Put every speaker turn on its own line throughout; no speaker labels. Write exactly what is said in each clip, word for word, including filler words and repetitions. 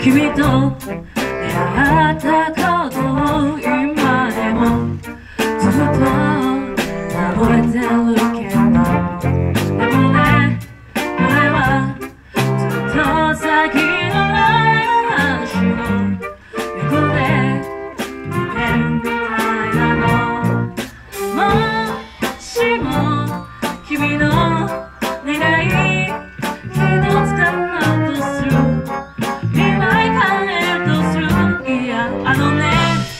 君と出会ったことを今でもずっと覚えてるけど、でもね、これはずっと先の話を横で見てるみたいなの。もしも君の願い一つ叶うとする、未来変えるとする、いやあのね、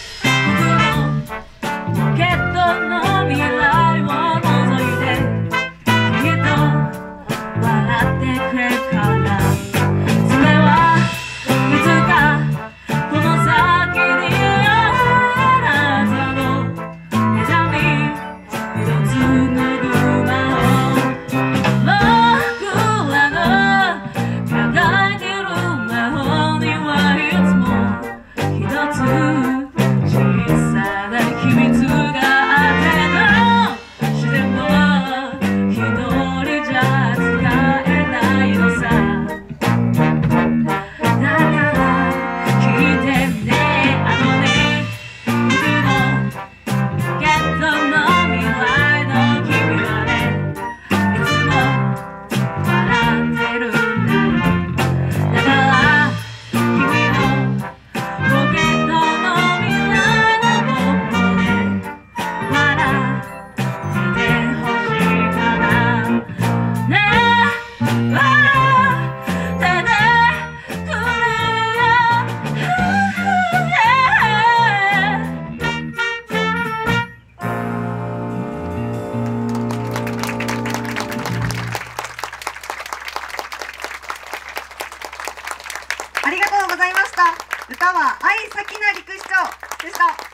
僕のポケットの未来を覗いてきっと笑ってくれるから、それはいつかこの先にあなたの手紙一つ拭う間を、僕らの輝いてる魔法にはいつも一つ小さな秘密があっての、自然は一人じゃ使えないのさ。だから聞いてね、あのね、僕のポケットの未来の君はね、いつも笑ってるんだよ。だから君のポケットの未来の僕もね、笑ってほしいからね、笑っててくれよ。
ありがとうございました。歌は愛咲な陸市長でした。